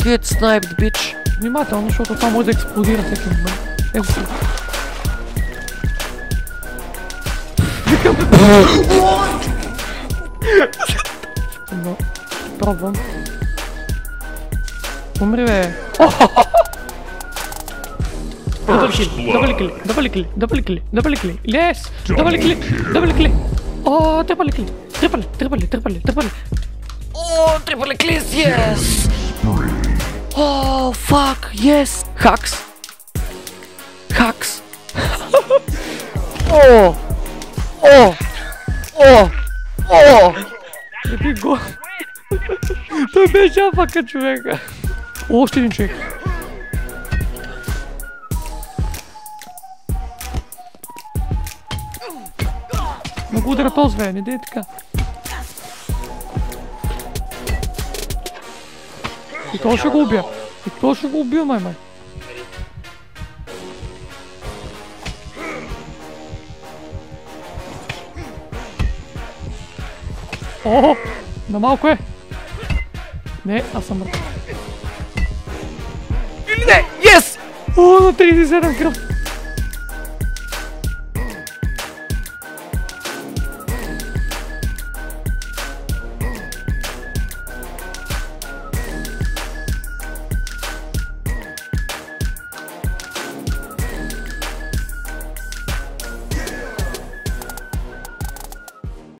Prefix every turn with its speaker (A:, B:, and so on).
A: Get sniped, bitch.
B: Внимателно, защото това може да експлодира всеки момент. Ето си. Но, пробвам. Умри, бе. Double kill. Yes! Double kill. О, triple kill. Triple.
A: Oh, triple kills, yes! Oh, fuck, yes! Hacks.
B: Еби го. Той беше афака, човека. Още един човек. Много удара този, бе, не дей така. И то ще го убия. Май. О, на малко е. Не, аз съм мъртъв.
A: Или не, yes!
B: О, на 37 кръв.